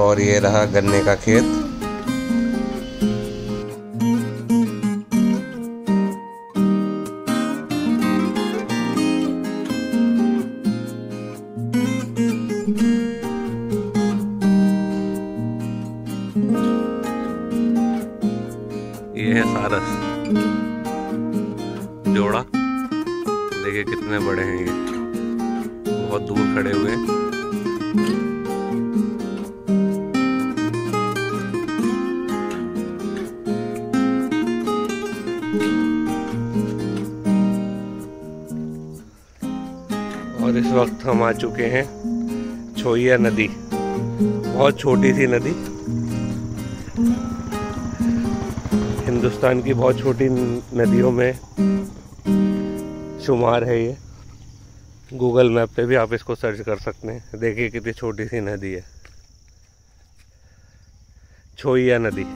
और ये रहा गन्ने का खेत। ये है सारस जोड़ा, देखिए कितने बड़े हैं ये, बहुत दूर खड़े हुए हैं। और इस वक्त हम आ चुके हैं छोइया नदी, बहुत छोटी सी नदी, हिंदुस्तान की बहुत छोटी नदियों में शुमार है ये। गूगल मैप पे भी आप इसको सर्च कर सकते हैं। देखिए कितनी छोटी सी नदी है, छोइया नदी।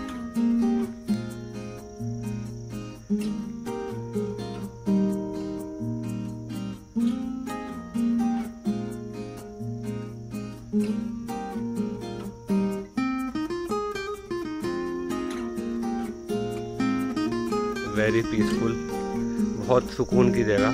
वेरी पीसफुल, बहुत सुकून की जगह।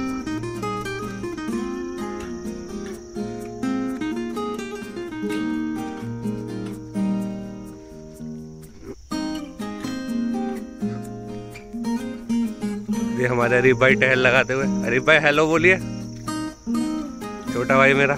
ये हमारे अरीफ भाई टहल लगाते हुए। अरीफ भाई हेलो बोलिए, छोटा भाई मेरा।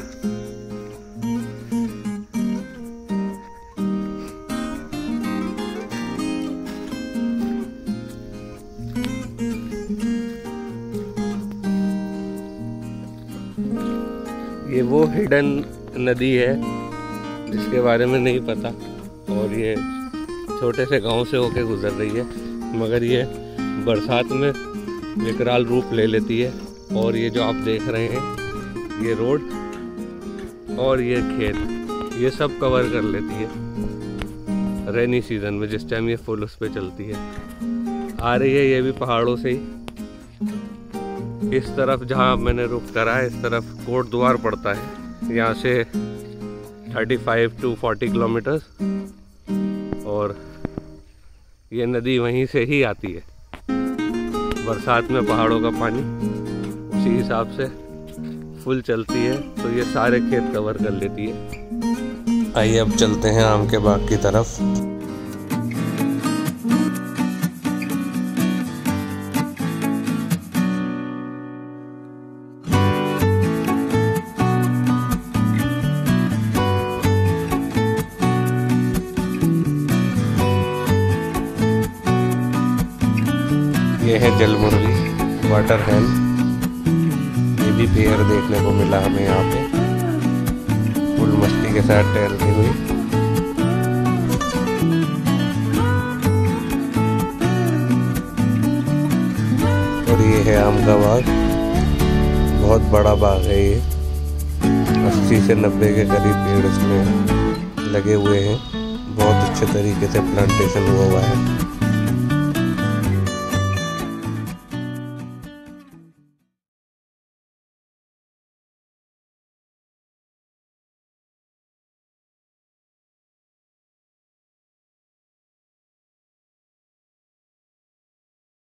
ये वो हिडन नदी है जिसके बारे में नहीं पता, और ये छोटे से गांव से होके गुजर रही है, मगर ये बरसात में विकराल रूप ले लेती है। और ये जो आप देख रहे हैं, ये रोड और ये खेत, ये सब कवर कर लेती है रेनी सीजन में, जिस टाइम ये फुल उस पे चलती है। आ रही है ये भी पहाड़ों से ही। इस तरफ जहाँ मैंने रुक करा है, इस तरफ कोट द्वार पड़ता है, यहाँ से 35 to 40 किलोमीटर्स, और ये नदी वहीं से ही आती है। बरसात में पहाड़ों का पानी उसी हिसाब से फुल चलती है, तो ये सारे खेत कवर कर लेती है। आइए अब चलते हैं आम के बाग की तरफ। ये है जलमुर्गी, वाटर हैन। ये भी पेयर देखने को मिला हमें यहाँ पे, फुल मस्ती के साथ टहलती हुई। और ये है आम का बाग, बहुत बड़ा बाग है ये, 80 से 90 के करीब पेड़ इसमें लगे हुए हैं। बहुत अच्छे तरीके से प्लांटेशन हुआ है।